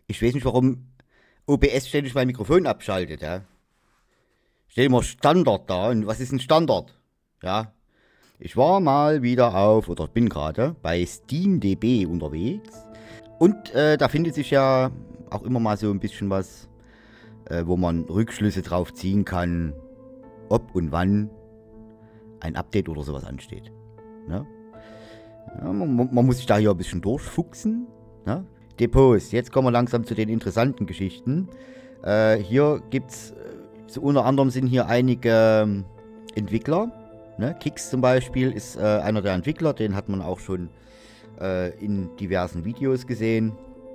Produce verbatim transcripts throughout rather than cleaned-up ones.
Ich weiß nicht, warum O B S ständig mein Mikrofon abschaltet, ja. Stell immer Standard da. Und was ist ein Standard? Ja. Ich war mal wieder auf, oder bin gerade, bei SteamDB unterwegs. Und äh, da findet sich ja auch immer mal so ein bisschen was, äh, wo man Rückschlüsse drauf ziehen kann, ob und wann ein Update oder sowas ansteht. Ne? Ja, man, man muss sich da hier ein bisschen durchfuchsen. Ne? Depots, jetzt kommen wir langsam zu den interessanten Geschichten. Äh, hier gibt es, so unter anderem sind hier einige ähm, Entwickler. Ne? Kix zum Beispiel ist äh, einer der Entwickler, den hat man auch schon äh, in diversen Videos gesehen.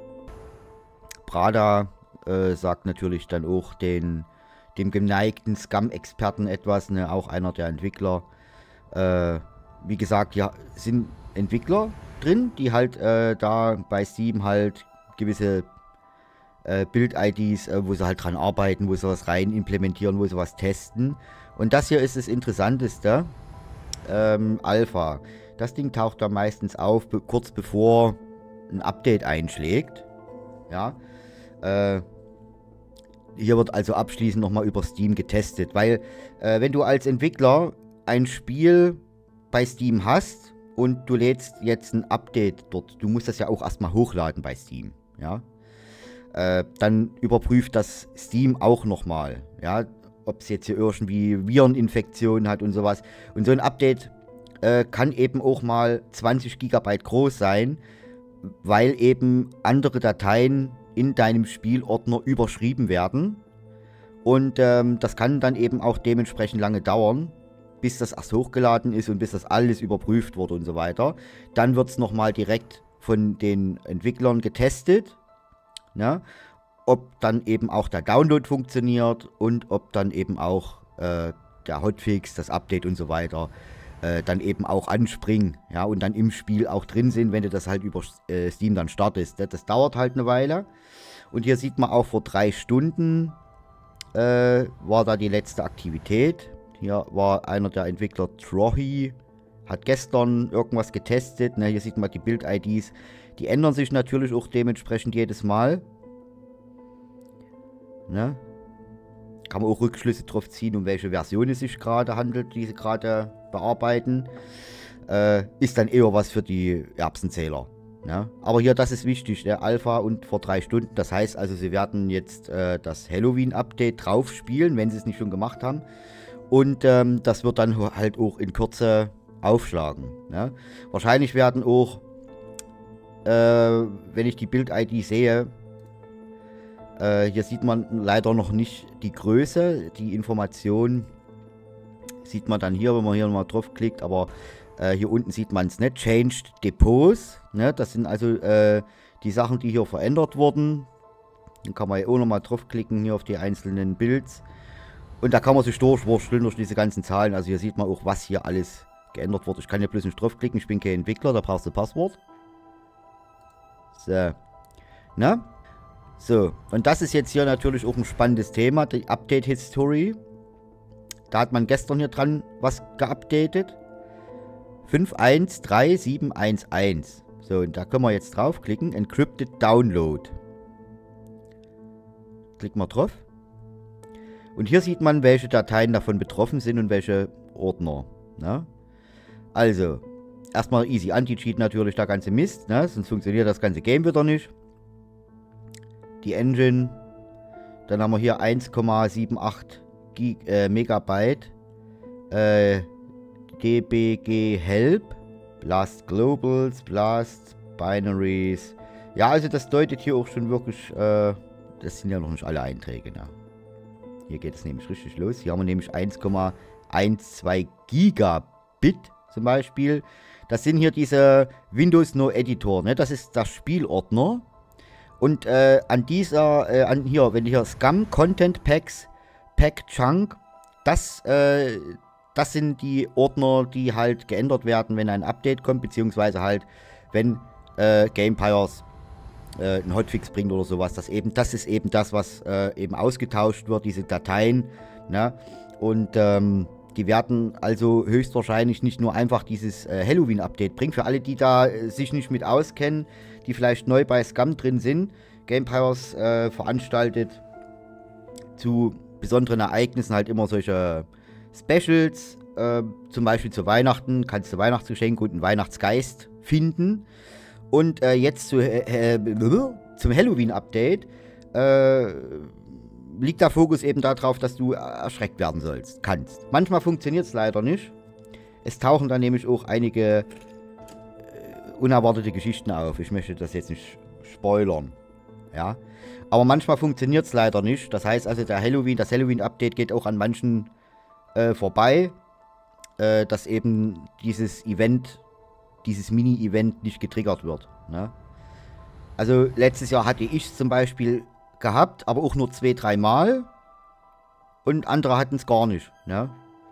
Prada äh, sagt natürlich dann auch den, dem geneigten Scum-Experten etwas, ne? Auch einer der Entwickler. Äh, wie gesagt, ja, sind Entwickler drin, die halt äh, da bei Steam halt gewisse äh, Bild-I Ds, äh, wo sie halt dran arbeiten, wo sie was rein implementieren, wo sie was testen. Und das hier ist das Interessanteste, ähm, Alpha. Das Ding taucht da meistens auf, be kurz bevor ein Update einschlägt. Ja. Äh, hier wird also abschließend nochmal über Steam getestet, weil äh, wenn du als Entwickler ein Spiel bei Steam hast und du lädst jetzt ein Update dort, du musst das ja auch erstmal hochladen bei Steam, ja, äh, dann überprüft das Steam auch nochmal, ja, ob es jetzt hier irgendwie Vireninfektionen hat und sowas. Und so ein Update äh, kann eben auch mal zwanzig Gigabyte groß sein, weil eben andere Dateien in deinem Spielordner überschrieben werden. Und ähm, das kann dann eben auch dementsprechend lange dauern, bis das erst hochgeladen ist und bis das alles überprüft wurde und so weiter. Dann wird es nochmal direkt von den Entwicklern getestet, ne? Ob dann eben auch der Download funktioniert und ob dann eben auch äh, der Hotfix, das Update und so weiter äh, dann eben auch anspringen, ja, und dann im Spiel auch drin sind, wenn du das halt über äh, Steam dann startest. Das, das dauert halt eine Weile. Und hier sieht man auch, vor drei Stunden äh, war da die letzte Aktivität. Hier war einer der Entwickler, Trohi, hat gestern irgendwas getestet. Ne, hier sieht man die Bild-I Ds. Die ändern sich natürlich auch dementsprechend jedes Mal. Ne? Kann man auch Rückschlüsse drauf ziehen, um welche Version es sich gerade handelt, die sie gerade bearbeiten. Äh, ist dann eher was für die Erbsenzähler. Ne? Aber hier, das ist wichtig, der Alpha und vor drei Stunden. Das heißt also, sie werden jetzt äh, das Halloween-Update drauf spielen, wenn sie es nicht schon gemacht haben. Und ähm, das wird dann halt auch in Kürze aufschlagen. Ne? Wahrscheinlich werden auch, äh, wenn ich die Bild-I D sehe, äh, hier sieht man leider noch nicht die Größe. Die Information sieht man dann hier, wenn man hier nochmal drauf klickt. Aber äh, hier unten sieht man es nicht. Changed Depots. Ne? Das sind also äh, die Sachen, die hier verändert wurden. Dann kann man hier auch nochmal draufklicken, hier auf die einzelnen Builds. Und da kann man sich durchwursteln durch diese ganzen Zahlen. Also hier sieht man auch, was hier alles geändert wurde. Ich kann hier bloß nicht draufklicken. Ich bin kein Entwickler, da brauchst du Passwort. So. Ne? So. Und das ist jetzt hier natürlich auch ein spannendes Thema. Die Update History. Da hat man gestern hier dran was geupdatet. fünf eins drei sieben eins eins. So, und da können wir jetzt draufklicken. Encrypted Download. Klicken wir drauf. Und hier sieht man, welche Dateien davon betroffen sind und welche Ordner. Ne? Also, erstmal easy Anti-Cheat natürlich, der ganze Mist, ne? Sonst funktioniert das ganze Game wieder nicht. Die Engine. Dann haben wir hier eins Komma achtundsiebzig Gig äh, Megabyte. Äh, D B G Help. Blast Globals, Blast Binaries. Ja, also das deutet hier auch schon wirklich, äh, das sind ja noch nicht alle Einträge, ne? Hier geht es nämlich richtig los. Hier haben wir nämlich eins Komma zwölf Gigabit zum Beispiel. Das sind hier diese Windows No Editor, ne? Das ist der Spielordner. Und äh, an dieser, äh, an hier, wenn hier Scum Content Packs, Pack Chunk, das, äh, das sind die Ordner, die halt geändert werden, wenn ein Update kommt, beziehungsweise halt, wenn äh, Gamepires äh, einen Hotfix bringt oder sowas. Das, eben, das ist eben das, was äh, eben ausgetauscht wird, diese Dateien. Ne? Und ähm, die werden also höchstwahrscheinlich nicht nur einfach dieses äh, Halloween-Update bringen. Für alle, die da äh, sich nicht mit auskennen, die vielleicht neu bei Scum drin sind, Game Powers äh, veranstaltet zu besonderen Ereignissen halt immer solche Specials. Äh, zum Beispiel zu Weihnachten kannst du Weihnachtsgeschenke und einen Weihnachtsgeist finden. Und äh, jetzt zu, äh, äh, zum Halloween-Update äh, liegt der Fokus eben darauf, dass du erschreckt werden sollst, kannst. Manchmal funktioniert es leider nicht. Es tauchen dann nämlich auch einige äh, unerwartete Geschichten auf. Ich möchte das jetzt nicht spoilern. Ja. Aber manchmal funktioniert es leider nicht. Das heißt also, der Halloween, das Halloween-Update geht auch an manchen äh, vorbei, äh, dass eben dieses Event, dieses Mini-Event nicht getriggert wird. Ne? Also letztes Jahr hatte ich es zum Beispiel gehabt, aber auch nur zwei, drei Mal. Und andere hatten es gar nicht. Ne?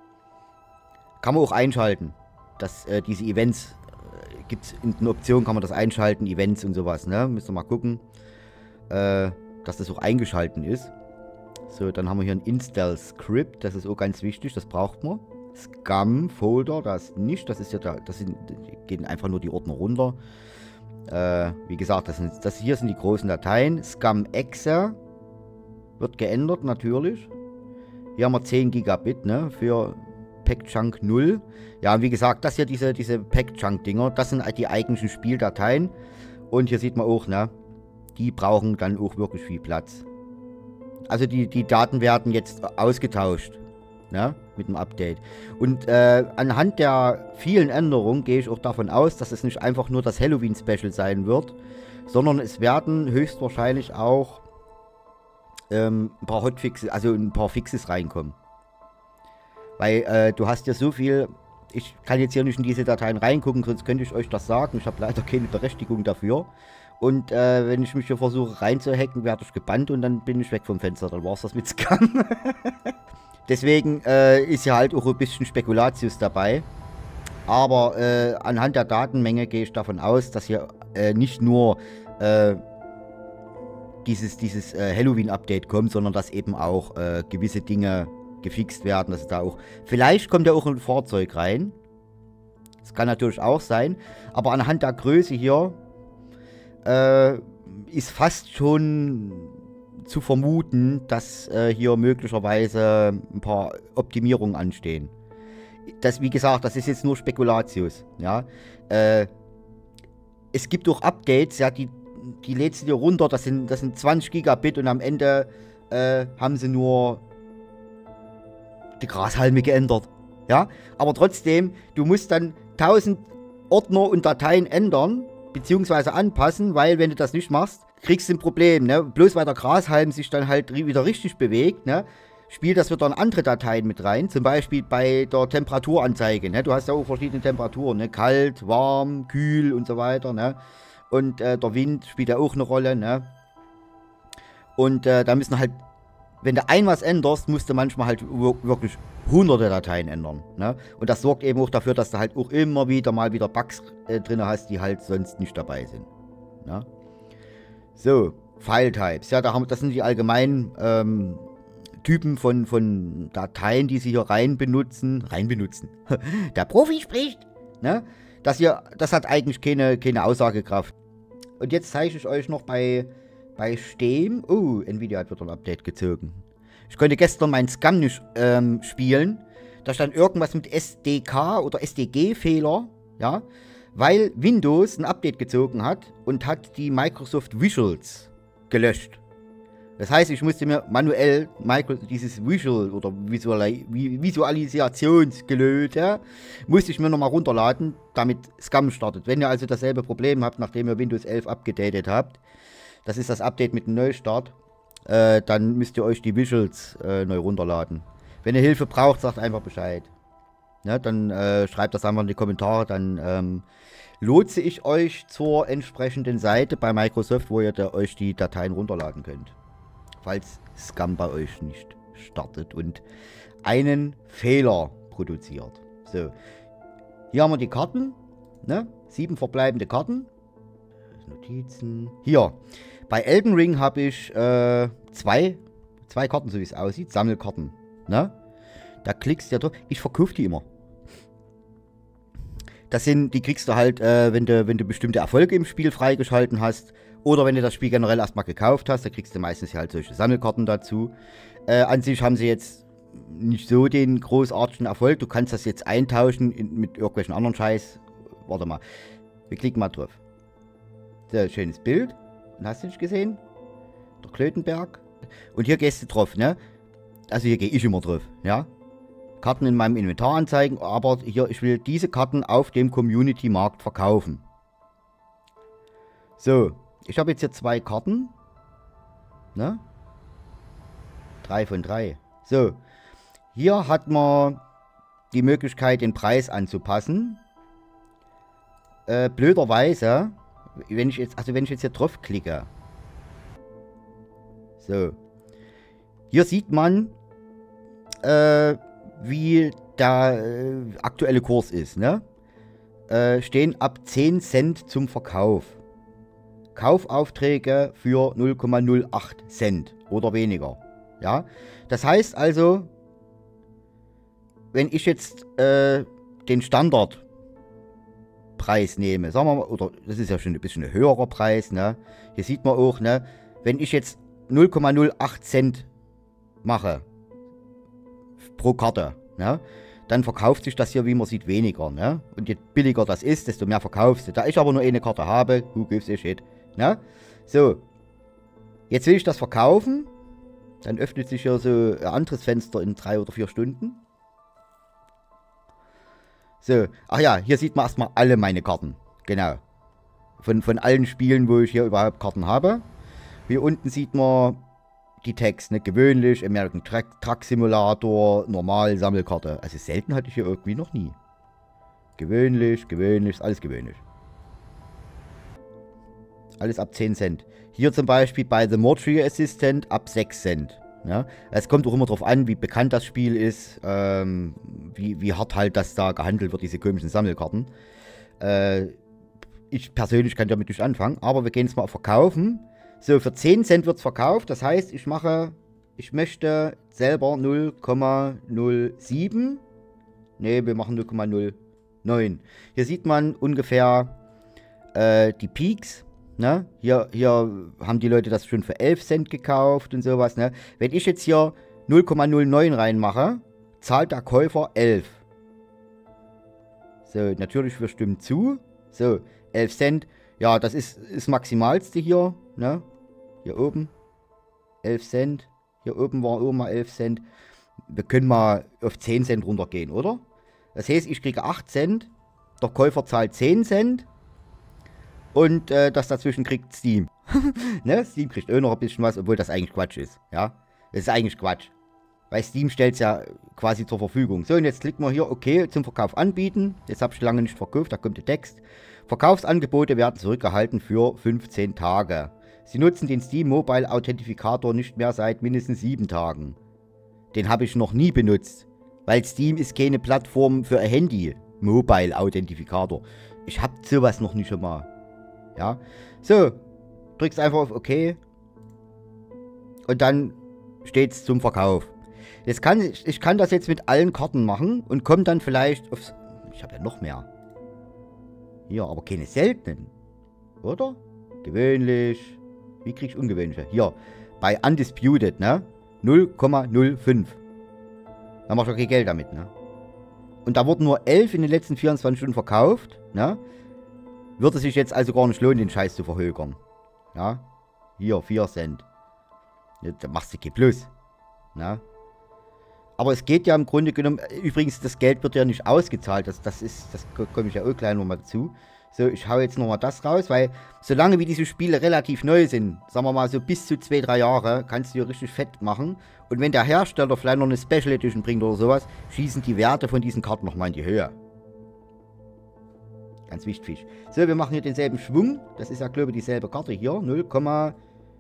Kann man auch einschalten. Dass äh, diese Events, äh, gibt es in der Option, kann man das einschalten, Events und sowas. Ne? Müssen wir mal gucken, äh, dass das auch eingeschalten ist. So, dann haben wir hier ein Install-Script. Das ist auch ganz wichtig, das braucht man. Scum-Folder, das nicht. Das ist ja da, das sind, gehen einfach nur die Ordner runter. Äh, wie gesagt, das, sind, das hier sind die großen Dateien. Scum-Exe wird geändert, natürlich. Hier haben wir zehn Gigabit, ne, für Packchunk null. Ja, und wie gesagt, das hier, diese, diese Packchunk-Dinger, das sind die eigentlichen Spieldateien. Und hier sieht man auch, ne, die brauchen dann auch wirklich viel Platz. Also die, die Daten werden jetzt ausgetauscht, ne, mit dem Update. Und äh, anhand der vielen Änderungen gehe ich auch davon aus, dass es nicht einfach nur das Halloween-Special sein wird, sondern es werden höchstwahrscheinlich auch ähm, ein paar Hotfixes, also ein paar Fixes reinkommen. Weil äh, du hast ja so viel, ich kann jetzt hier nicht in diese Dateien reingucken, sonst könnte ich euch das sagen. Ich habe leider keine Berechtigung dafür. Und äh, wenn ich mich hier versuche reinzuhacken, werde ich gebannt und dann bin ich weg vom Fenster. Dann war es das mit Scam. Deswegen äh, ist ja halt auch ein bisschen Spekulatius dabei. Aber äh, anhand der Datenmenge gehe ich davon aus, dass hier äh, nicht nur äh, dieses, dieses äh, Halloween-Update kommt, sondern dass eben auch äh, gewisse Dinge gefixt werden. Dass da auch, vielleicht kommt ja auch ein Fahrzeug rein. Das kann natürlich auch sein. Aber anhand der Größe hier äh, ist fast schon zu vermuten, dass äh, hier möglicherweise ein paar Optimierungen anstehen. Das, wie gesagt, das ist jetzt nur Spekulatius. Ja? Äh, es gibt auch Updates, ja, die, die lädst du dir runter, das sind, das sind zwanzig Gigabit und am Ende äh, haben sie nur die Grashalme geändert. Ja? Aber trotzdem, du musst dann tausend Ordner und Dateien ändern, beziehungsweise anpassen, weil wenn du das nicht machst, kriegst du ein Problem, ne? Bloß weil der Grashalm sich dann halt wieder richtig bewegt, ne? Spielt das wieder in andere Dateien mit rein, zum Beispiel bei der Temperaturanzeige, ne? Du hast ja auch verschiedene Temperaturen, ne? Kalt, warm, kühl und so weiter, ne? Und äh, der Wind spielt ja auch eine Rolle, ne? Und äh, da müssen halt, wenn du ein was änderst, musst du manchmal halt wirklich hunderte Dateien ändern, ne? Und das sorgt eben auch dafür, dass du halt auch immer wieder mal wieder Bugs äh, drin hast, die halt sonst nicht dabei sind, ne? So, File-Types. Ja, da haben, das sind die allgemeinen ähm, Typen von, von Dateien, die sie hier rein benutzen. Rein benutzen. Der Profi spricht. Ne? Das hier, das hat eigentlich keine, keine Aussagekraft. Und jetzt zeige ich euch noch bei, bei Steam. Oh, Nvidia hat wieder ein Update gezogen. Ich konnte gestern mein Scam nicht ähm, spielen. Da stand irgendwas mit S D K oder S D G-Fehler. Ja. Weil Windows ein Update gezogen hat und hat die Microsoft Visuals gelöscht. Das heißt, ich musste mir manuell dieses Visual oder Visualisationsgelöte musste ich mir nochmal runterladen, damit Scam startet. Wenn ihr also dasselbe Problem habt, nachdem ihr Windows elf abgedatet habt, das ist das Update mit dem Neustart, äh, dann müsst ihr euch die Visuals äh, neu runterladen. Wenn ihr Hilfe braucht, sagt einfach Bescheid. Ja, dann äh, schreibt das einfach in die Kommentare, dann ähm, lotse ich euch zur entsprechenden Seite bei Microsoft, wo ihr da, euch die Dateien runterladen könnt. Falls Scam bei euch nicht startet und einen Fehler produziert. So, hier haben wir die Karten, ne? Sieben verbleibende Karten. Notizen. Hier, bei Elden Ring habe ich äh, zwei, zwei Karten, so wie es aussieht, Sammelkarten, ne? Da klickst du ja drauf. Ich verkaufe die immer. Das sind, die kriegst du halt, äh, wenn du, wenn du bestimmte Erfolge im Spiel freigeschalten hast. Oder wenn du das Spiel generell erstmal gekauft hast, da kriegst du meistens halt solche Sammelkarten dazu. Äh, an sich haben sie jetzt nicht so den großartigen Erfolg. Du kannst das jetzt eintauschen in, mit irgendwelchen anderen Scheiß. Warte mal. Wir klicken mal drauf. So, schönes Bild. Und hast du nicht gesehen? Der Klötenberg. Und hier gehst du drauf, ne? Also hier gehe ich immer drauf, ja? Karten in meinem Inventar anzeigen, aber hier, ich will diese Karten auf dem Community-Markt verkaufen. So, ich habe jetzt hier zwei Karten. Ne? Drei von drei. So, hier hat man die Möglichkeit, den Preis anzupassen. Äh, blöderweise, wenn ich jetzt, also wenn ich jetzt hier drauf klicke. So. Hier sieht man, äh, wie der äh, aktuelle Kurs ist, ne? Äh, stehen ab zehn Cent zum Verkauf. Kaufaufträge für null Komma null acht Cent oder weniger. Ja, das heißt also, wenn ich jetzt äh, den Standardpreis nehme, sagen wir mal, oder das ist ja schon ein bisschen ein höherer Preis, ne? Hier sieht man auch, ne? Wenn ich jetzt null Komma null acht Cent mache pro Karte, ne? Dann verkauft sich das hier, wie man sieht, weniger, ne? Und je billiger das ist, desto mehr verkaufst du. Da ich aber nur eine Karte habe, who gives a shit, ne? So, jetzt will ich das verkaufen, dann öffnet sich hier so ein anderes Fenster in drei oder vier Stunden. So, ach ja, hier sieht man erstmal alle meine Karten, genau. Von, von allen Spielen, wo ich hier überhaupt Karten habe. Hier unten sieht man die Tags, ne? Gewöhnlich, American Truck, Truck Simulator, normal, Sammelkarte. Also selten hatte ich hier irgendwie noch nie. Gewöhnlich, gewöhnlich, ist alles gewöhnlich. Alles ab zehn Cent. Hier zum Beispiel bei The Mortuary Assistant ab sechs Cent. Ja? Es kommt auch immer darauf an, wie bekannt das Spiel ist, ähm, wie, wie hart halt das da gehandelt wird, diese komischen Sammelkarten. Äh, ich persönlich kann damit nicht anfangen, aber wir gehen jetzt mal auf Verkaufen. So, für zehn Cent wird es verkauft. Das heißt, ich mache, ich möchte selber null Komma null sieben. Ne, wir machen null Komma null neun. Hier sieht man ungefähr äh, die Peaks. Ne? Hier, hier haben die Leute das schon für elf Cent gekauft und sowas. Ne? Wenn ich jetzt hier null Komma null neun reinmache, zahlt der Käufer elf. So, natürlich, wir stimmen zu. So, elf Cent. Ja, das ist das Maximalste hier. Ne? Hier oben elf Cent. Hier oben war auch mal elf Cent. Wir können mal auf zehn Cent runtergehen, oder? Das heißt, ich kriege acht Cent. Der Käufer zahlt zehn Cent. Und äh, das dazwischen kriegt Steam. Ne? Steam kriegt auch noch ein bisschen was, obwohl das eigentlich Quatsch ist. Ja, das ist eigentlich Quatsch. Weil Steam stellt es ja quasi zur Verfügung. So, und jetzt klicken wir hier, okay, zum Verkauf anbieten. Jetzt habe ich lange nicht verkauft, da kommt der Text. Verkaufsangebote werden zurückgehalten für fünfzehn Tage. Sie nutzen den Steam Mobile Authentificator nicht mehr seit mindestens sieben Tagen. Den habe ich noch nie benutzt. Weil Steam ist keine Plattform für ein Handy. Mobile Authentificator. Ich habe sowas noch nicht schon mal. Ja. So. Drückst einfach auf OK. Und dann steht es zum Verkauf. Jetzt kann, ich kann das jetzt mit allen Karten machen und komme dann vielleicht aufs... Ich habe ja noch mehr. Hier, aber keine seltenen. Oder? Gewöhnlich. Wie kriege ich ungewöhnliche? Hier, bei Undisputed, ne? null Komma null fünf. Da mach ich okay Geld damit, ne? Und da wurden nur elf in den letzten vierundzwanzig Stunden verkauft, ne? Würde sich jetzt also gar nicht lohnen, den Scheiß zu verhökern. Ja? Hier, vier Cent. Ja, da machst du kein Plus. Ne? Aber es geht ja im Grunde genommen, übrigens, das Geld wird ja nicht ausgezahlt. Das, das ist, das komme ich ja auch gleich nochmal dazu. So, ich hau jetzt nochmal das raus, weil solange wie diese Spiele relativ neu sind, sagen wir mal so bis zu zwei, drei Jahre, kannst du hier richtig fett machen. Und wenn der Hersteller vielleicht noch eine Special Edition bringt oder sowas, schießen die Werte von diesen Karten nochmal in die Höhe. Ganz wichtig. So, wir machen hier denselben Schwung. Das ist ja, glaube ich, dieselbe Karte hier. null Komma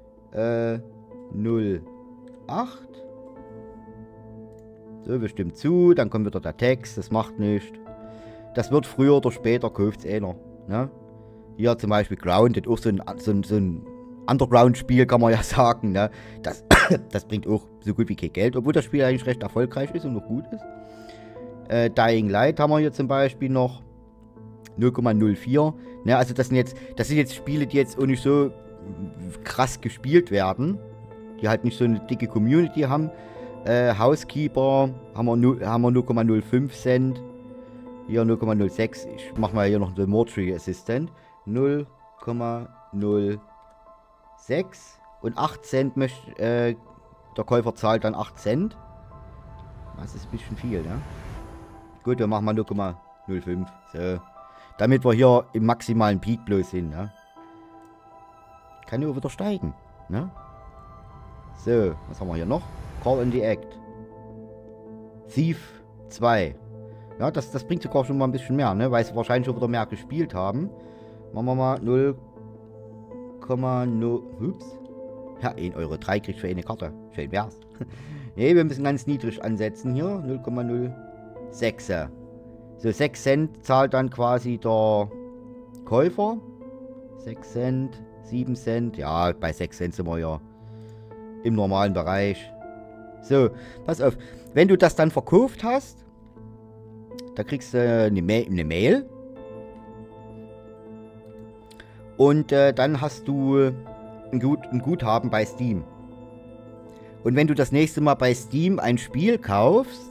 null acht. So, wir stimmen zu. Dann kommt wieder der Text. Das macht nichts. Das wird früher oder später, kauft es einer. Ne? Hier zum Beispiel Grounded. Auch so ein, so ein, so ein Underground-Spiel, kann man ja sagen. Ne? Das, das bringt auch so gut wie kein Geld. Obwohl das Spiel eigentlich recht erfolgreich ist und noch gut ist. Äh, Dying Light haben wir hier zum Beispiel noch. null Komma null vier. Ne, also das sind jetzt, das sind jetzt Spiele, die jetzt auch nicht so krass gespielt werden. Die halt nicht so eine dicke Community haben. Äh, Housekeeper haben wir, null Komma null fünf Cent. Hier null Komma null sechs. Ich mache mal hier noch den Mortuary Assistant. null Komma null sechs. Und acht Cent möchte, äh, der Käufer zahlt dann acht Cent. Das ist ein bisschen viel, ne? Gut, wir machen mal null Komma null fünf. So. Damit wir hier im maximalen Peak bloß sind, ne? Kann ja auch wieder steigen, ne? So, was haben wir hier noch? Call in the Act. Thief zwei. Ja, das, das bringt sogar schon mal ein bisschen mehr, ne? Weil sie wahrscheinlich schon wieder mehr gespielt haben. Machen wir mal null Komma null. Ups. Ja, ein Euro drei kriegt für eine Karte. Schön wär's. Ne, wir müssen ganz niedrig ansetzen hier. null Komma null sechs. So, sechs Cent zahlt dann quasi der Käufer. sechs Cent, sieben Cent. Ja, bei sechs Cent sind wir ja im normalen Bereich. So, pass auf. Wenn du das dann verkauft hast, da kriegst du eine, Ma eine Mail. Und äh, dann hast du ein, Gut ein Guthaben bei Steam. Und wenn du das nächste Mal bei Steam ein Spiel kaufst,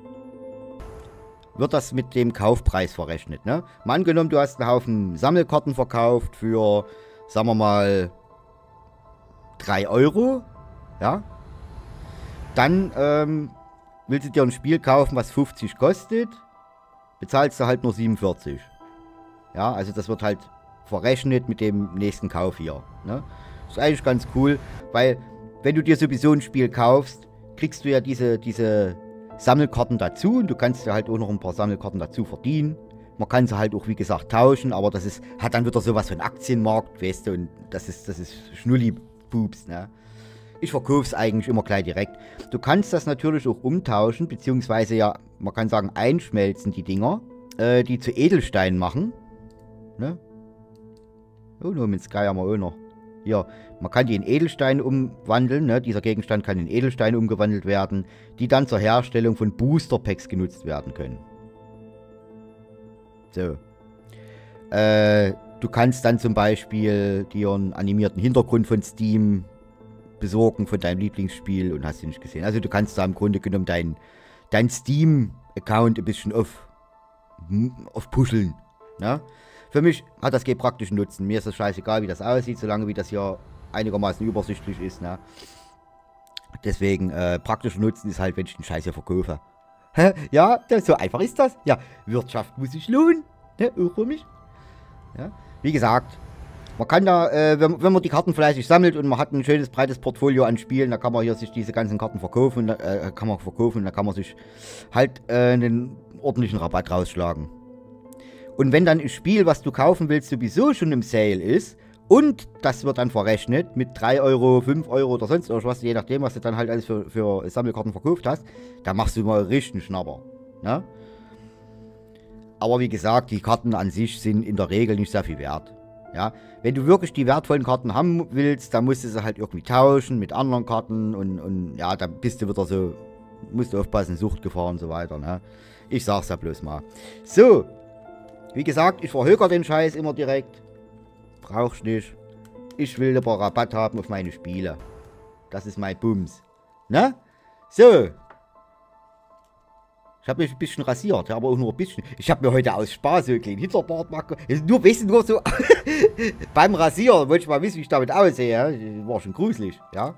wird das mit dem Kaufpreis verrechnet, ne? Mal angenommen, du hast einen Haufen Sammelkarten verkauft für, sagen wir mal, drei Euro, ja? Dann ähm, willst du dir ein Spiel kaufen, was fünfzig kostet, bezahlst du halt nur siebenundvierzig. Ja, also das wird halt verrechnet mit dem nächsten Kauf hier, ne? Ist eigentlich ganz cool, weil wenn du dir sowieso ein Spiel kaufst, kriegst du ja diese, diese Sammelkarten dazu und du kannst ja halt auch noch ein paar Sammelkarten dazu verdienen. Man kann sie halt auch, wie gesagt, tauschen, aber das ist, hat dann wieder sowas von Aktienmarkt, weißt du, und das ist, das ist Schnulli-Pups, ne? Ich verkaufe es eigentlich immer gleich direkt. Du kannst das natürlich auch umtauschen, beziehungsweise ja, man kann sagen, einschmelzen die Dinger, äh, die zu Edelsteinen machen, ne? Oh, nur mit Sky haben wir auch noch. Ja, man kann die in Edelsteine umwandeln, ne? Dieser Gegenstand kann in Edelsteine umgewandelt werden, die dann zur Herstellung von Booster Packs genutzt werden können. So. Äh, du kannst dann zum Beispiel dir einen animierten Hintergrund von Steam besorgen, von deinem Lieblingsspiel, und hast du nicht gesehen. Also du kannst da im Grunde genommen dein, dein Steam-Account ein bisschen auf, auf pusheln, ne? Für mich hat das keinen praktischen Nutzen. Mir ist das scheißegal, wie das aussieht, solange wie das hier einigermaßen übersichtlich ist, ne? Deswegen, äh, praktischer Nutzen ist halt, wenn ich den Scheiß hier verkaufe. Hä? Ja, das, so einfach ist das. Ja, Wirtschaft muss sich lohnen. Ne? Auch für mich. Ja? Wie gesagt, man kann da, äh, wenn, wenn man die Karten fleißig sammelt und man hat ein schönes, breites Portfolio an Spielen, da kann man hier sich diese ganzen Karten verkaufen, äh, kann man verkaufen, da kann man sich halt äh, einen ordentlichen Rabatt rausschlagen. Und wenn dann ein Spiel, was du kaufen willst, sowieso schon im Sale ist und das wird dann verrechnet mit drei Euro, fünf Euro oder sonst irgendwas, je nachdem, was du dann halt alles für, für Sammelkarten verkauft hast, da machst du mal richtig einen Schnapper, ne? Aber wie gesagt, die Karten an sich sind in der Regel nicht sehr viel wert. Ja? Wenn du wirklich die wertvollen Karten haben willst, dann musst du sie halt irgendwie tauschen mit anderen Karten und, und ja, da bist du wieder so, musst du aufpassen, Suchtgefahr und so weiter, ne? Ich sag's ja bloß mal. So. Wie gesagt, ich verhöker den Scheiß immer direkt. Brauch's nicht. Ich will aber Rabatt haben auf meine Spiele. Das ist mein Bums. Ne? So. Ich habe mich ein bisschen rasiert, aber auch nur ein bisschen. Ich habe mir heute aus Spaß so einen kleinen Hinterbart gemacht. Nur, weißt du, nur so beim Rasieren wollte ich mal wissen, wie ich damit aussehe. War schon gruselig, ja.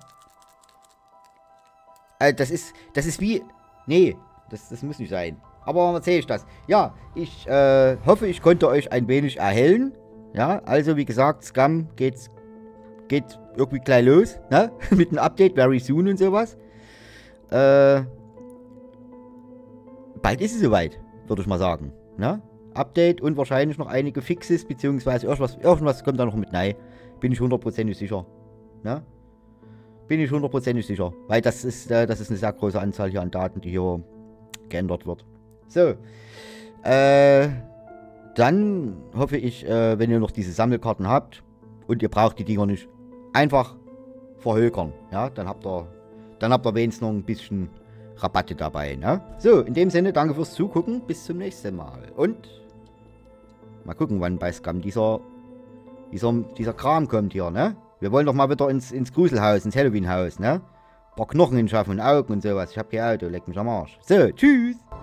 Also das ist, das ist wie, nee, das, das muss nicht sein. Aber warum erzähle ich das? Ja, ich äh, hoffe, ich konnte euch ein wenig erhellen. Ja, also wie gesagt, Scum geht's, geht irgendwie gleich los, ne? Mit einem Update, very soon und sowas. Äh, bald ist es soweit, würde ich mal sagen, ne? Update und wahrscheinlich noch einige Fixes, beziehungsweise irgendwas, irgendwas kommt da noch mit rein. Bin ich hundertprozentig sicher, ne? Bin ich hundertprozentig sicher, weil das ist, äh, das ist eine sehr große Anzahl hier an Daten, die hier geändert wird. So, äh, dann hoffe ich, äh, wenn ihr noch diese Sammelkarten habt und ihr braucht die Dinger nicht, einfach verhökern, ja, dann habt ihr, dann habt ihr wenigstens noch ein bisschen Rabatte dabei, ne? So, in dem Sinne, danke fürs Zugucken, bis zum nächsten Mal und mal gucken, wann bei Scum dieser, dieser, dieser Kram kommt hier, ne? Wir wollen doch mal wieder ins, ins Gruselhaus, ins Halloween-Haus, ne? Ein paar Knochen hinschaffen und Augen und sowas. Ich hab kein Auto, leck mich am Arsch. So, tschüss.